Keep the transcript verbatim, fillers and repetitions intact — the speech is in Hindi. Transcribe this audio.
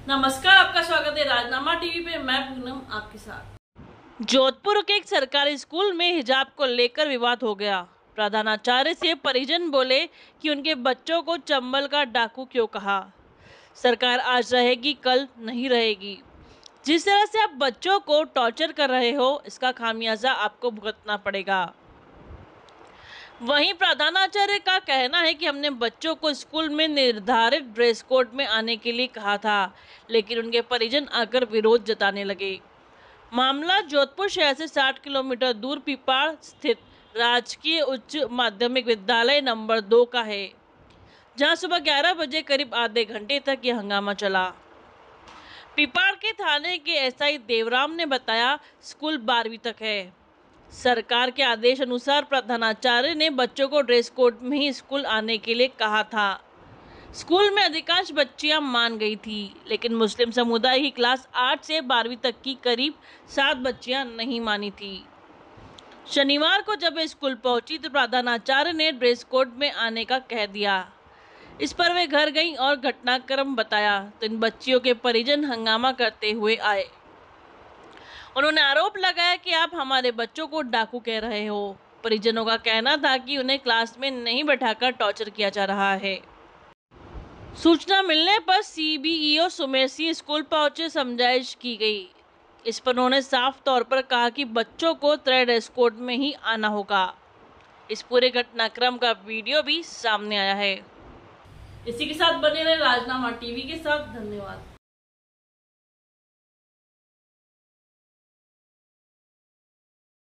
नमस्कार, आपका स्वागत है राजनामा टीवी पे। मैं पूनम आपके साथ। जोधपुर के एक सरकारी स्कूल में हिजाब को लेकर विवाद हो गया। प्रधानाचार्य से परिजन बोले कि उनके बच्चों को चंबल का डाकू क्यों कहा। सरकार आज रहेगी, कल नहीं रहेगी। जिस तरह से आप बच्चों को टॉर्चर कर रहे हो, इसका खामियाजा आपको भुगतना पड़ेगा। वहीं प्रधानाचार्य का कहना है कि हमने बच्चों को स्कूल में निर्धारित ड्रेस कोड में आने के लिए कहा था, लेकिन उनके परिजन आकर विरोध जताने लगे। मामला जोधपुर शहर से साठ किलोमीटर दूर पिपाड़ स्थित राजकीय उच्च माध्यमिक विद्यालय नंबर दो का है, जहां सुबह ग्यारह बजे करीब आधे घंटे तक यह हंगामा चला। पिपाड़ के थाने के एसआई देवराम ने बताया, स्कूल बारहवीं तक है। सरकार के आदेश अनुसार प्रधानाचार्य ने बच्चों को ड्रेस कोड में ही स्कूल आने के लिए कहा था। स्कूल में अधिकांश बच्चियां मान गई थी, लेकिन मुस्लिम समुदाय की क्लास आठ से बारहवीं तक की करीब सात बच्चियां नहीं मानी थी। शनिवार को जब वे स्कूल पहुंची तो प्रधानाचार्य ने ड्रेस कोड में आने का कह दिया। इस पर वे घर गईं और घटनाक्रम बताया तो इन बच्चियों के परिजन हंगामा करते हुए आए। उन्होंने आरोप लगाया कि आप हमारे बच्चों को डाकू कह रहे हो। परिजनों का कहना था कि उन्हें क्लास में नहीं बैठाकर टॉर्चर किया जा रहा है। सूचना मिलने पर सीबीईओ सुमेर सिंह स्कूल पहुंचे, समझाइश की गई। इस पर उन्होंने साफ तौर पर कहा कि बच्चों को तरह ड्रेस कोड में ही आना होगा। इस पूरे घटनाक्रम का वीडियो भी सामने आया है। इसी के साथ बने रहे राजनामा टीवी के साथ। धन्यवाद।